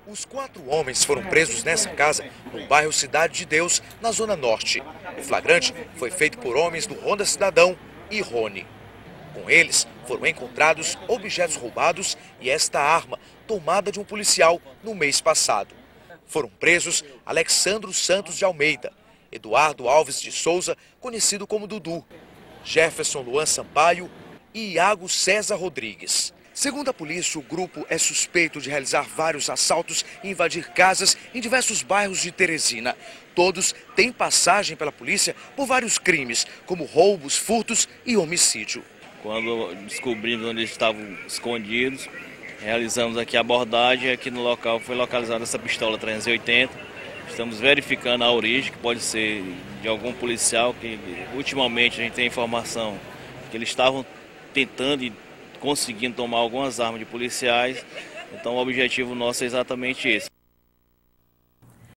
Os 4 homens foram presos nessa casa, no bairro Cidade de Deus, na Zona Norte. O flagrante foi feito por homens do Ronda Cidadão e Rony. Com eles, foram encontrados objetos roubados e esta arma, tomada de um policial no mês passado. Foram presos Alexandro Santos de Almeida, Eduardo Alves de Souza, conhecido como Dudu, Jefferson Luan Sampaio e Iago César Rodrigues. Segundo a polícia, o grupo é suspeito de realizar vários assaltos e invadir casas em diversos bairros de Teresina. Todos têm passagem pela polícia por vários crimes, como roubos, furtos e homicídio. Quando descobrimos onde eles estavam escondidos, realizamos aqui a abordagem. Aqui no local foi localizada essa pistola 380. Estamos verificando a origem, que pode ser de algum policial, que ultimamente a gente tem informação que eles estavam tentando e conseguindo tomar algumas armas de policiais. Então o objetivo nosso é exatamente esse.